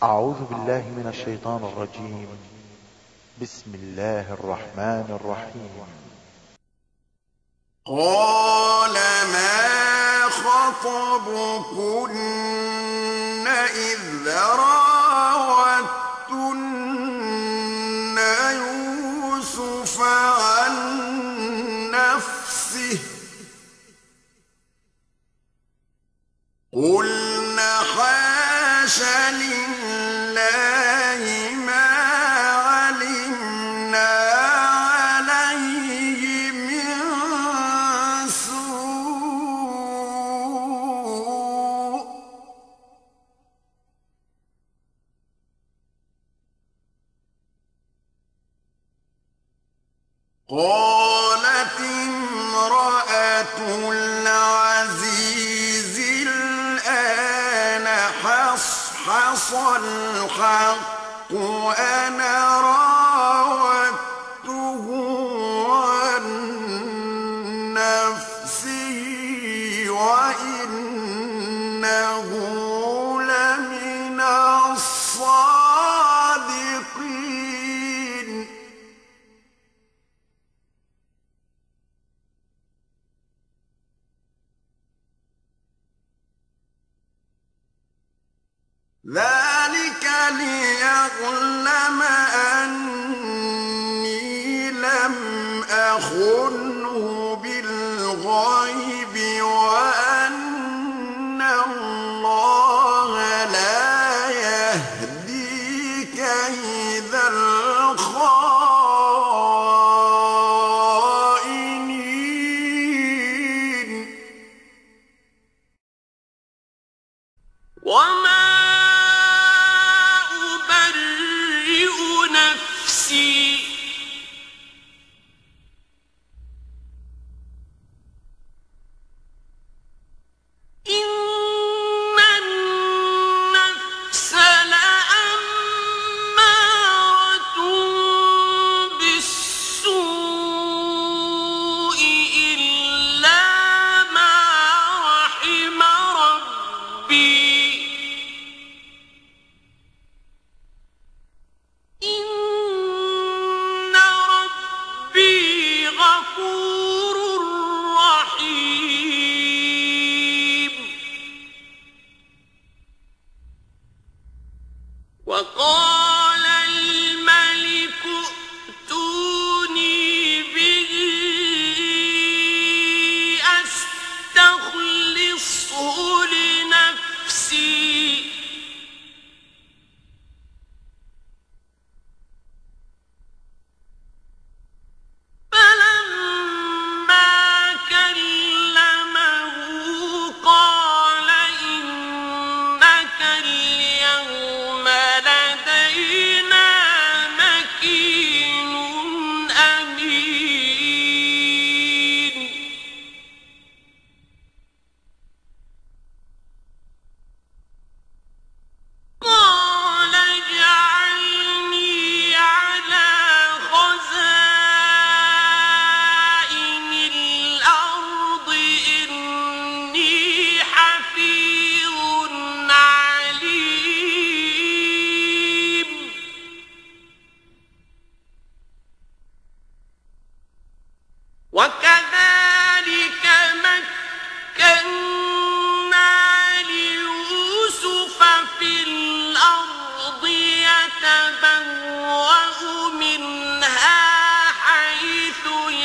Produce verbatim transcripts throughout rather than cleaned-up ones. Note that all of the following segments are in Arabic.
أعوذ بالله من الشيطان الرجيم. بسم الله الرحمن الرحيم. قال ما خطبكن إذ راوتن يوسف عن نفسه قلن حاش لله ما علمنا عليه من سوء قالت امرأة العزيز الآن حصحص الحق أنا راودته عن نفسه وإنه لمن الصادقين ذلك ليعلم أني لم أخنه بالغيب وأن الله لا يهدي كيد الخائنين وما وقال الملك ائتوني به أستخلصه لنفسي فلما كلمه قال إنك اليوم لدينا مكين أمين قال اجعلني على خزائن الأرض إني حفيظ عليم وكذلك مكنا ليوسف في الأرض يتبوأ منها حيث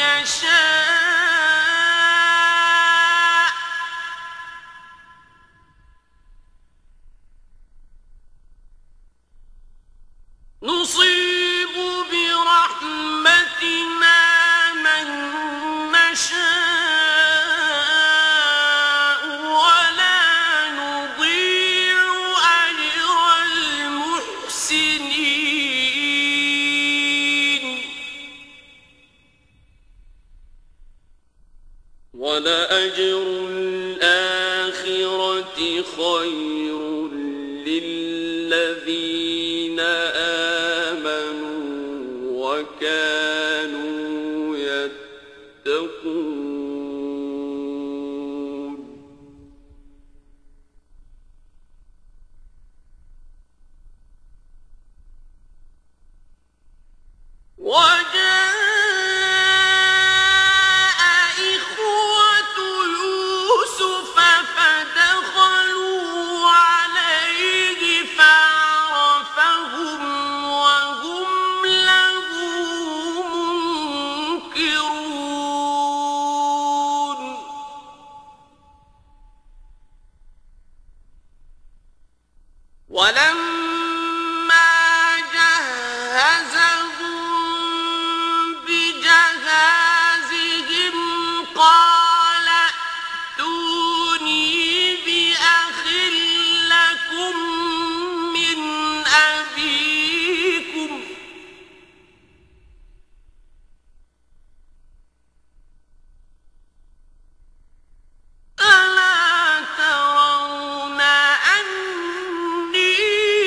يشاء نصيب برحمتنا من نشاء ولا نضيع أجر المحسنين ولأجر الآخرة خير للذين آمنوا وكانوا يتقون ولما جهزهم بجهازهم قال ائتوني بأخ لكم من أبيكم ألا ترون أني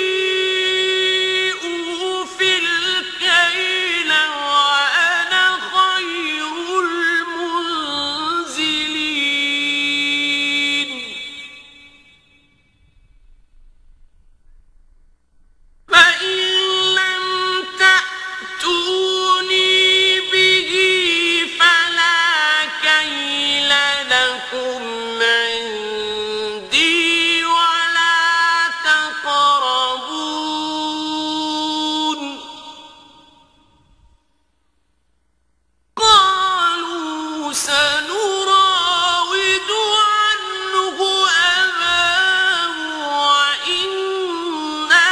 أوفي الكيل وأنا خير المنزلين فإن لم تأتوني به فلا كيل لكم عندي ولا تقربون قالوا سنراود عنه أباه وإنا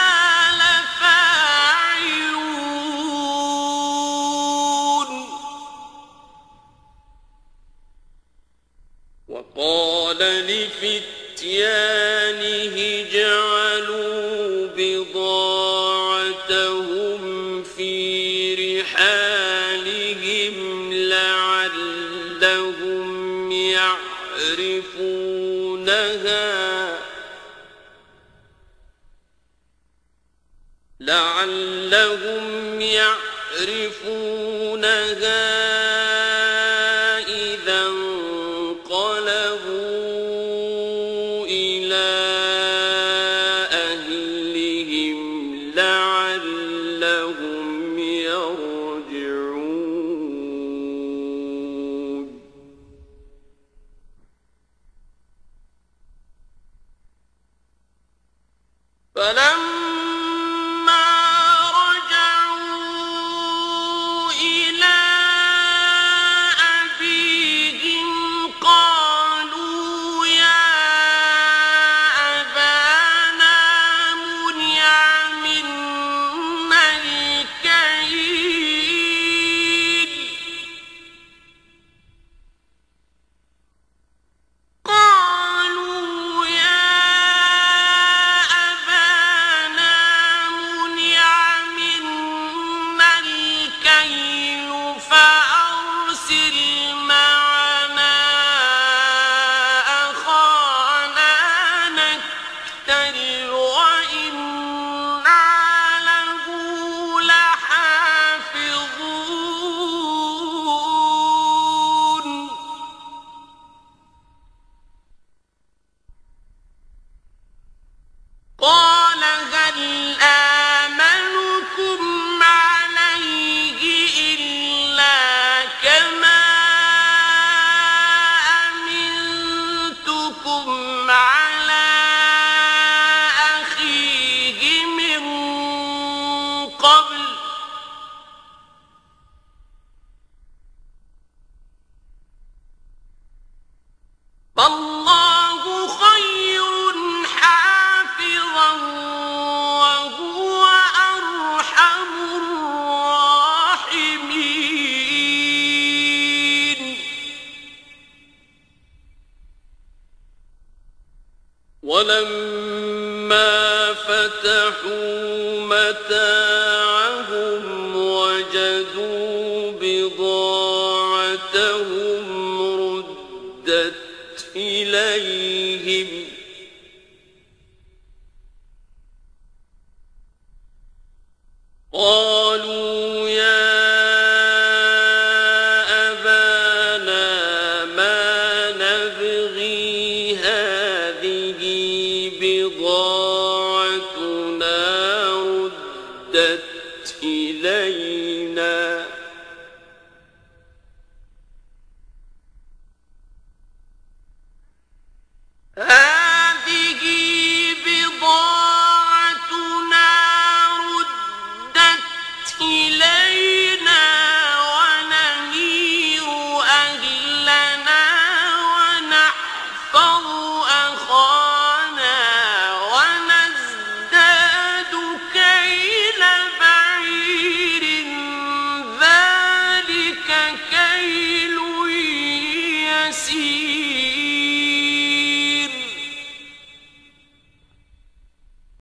لفاعلون وقال لفتيانه اجعلوا بضاعتهم في رحالهم لعلهم يعرفونها لعلهم يعرفونها إذا انقلبوا إلى أهلهم لعلهم يرجعون فلما رجعوا إلى أبيهم قالوا يا أبانا منع منا الكيل قالوا يا أبانا منع منا الكيل فأرسل معنا أخانا نكتل وإنا له لحافظون قال هل آمنكم عليه إلا كما أمنتكم على أخيه من قبل فالله خير حافظا وهو أرحم الراحمين ولما فتحوا متاعهم وجدوا بضاعتهم ردت إليهم قالوا يا أبانا ما نبغي هذه بضاعتنا